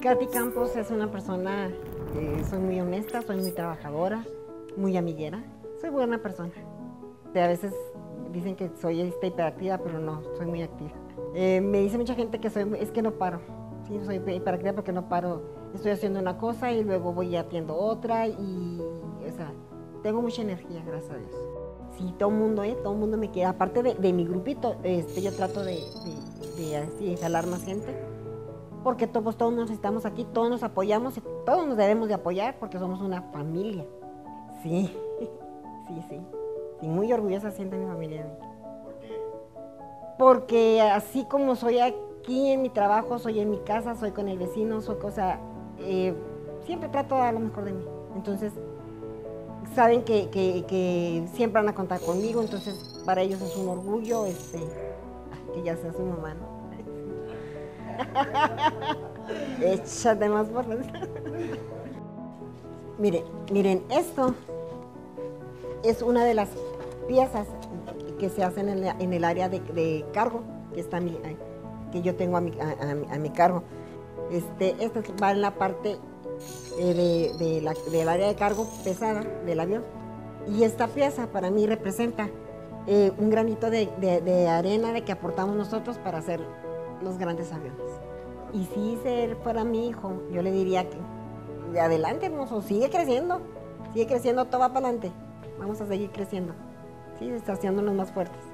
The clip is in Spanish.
Katy Campos es una persona, soy muy honesta, soy muy trabajadora, muy amiguera, soy buena persona. A veces dicen que soy hiperactiva, pero no, soy muy activa. Me dice mucha gente que es que no paro. Sí, soy hiperactiva porque no paro. Estoy haciendo una cosa y luego voy haciendo otra y, o sea, tengo mucha energía, gracias a Dios. Sí, todo el mundo me quiere. Aparte de mi grupito, yo trato de así, jalar más gente. Porque todos nos necesitamos aquí, todos nos apoyamos y todos nos debemos de apoyar porque somos una familia. Sí, sí. Sí, muy orgullosa siente mi familia de mí. ¿Por qué? Porque así como soy aquí en mi trabajo, soy en mi casa, soy con el vecino, soy cosa, siempre trato de dar lo mejor de mí. Entonces, saben que siempre van a contar conmigo, entonces para ellos es un orgullo que ya sea su mamá, ¿no? Échate más porras. Miren, esto es una de las piezas que se hacen en el área de cargo, que está que yo tengo a mi cargo. Esto va en la parte del área de cargo pesada del avión. Y esta pieza para mí representa un granito de arena de que aportamos nosotros para hacer los grandes aviones. Y si él fuera mi hijo, yo le diría que de adelante, hermoso, sigue creciendo, todo va para adelante. Vamos a seguir creciendo, sí, haciéndonos más fuertes.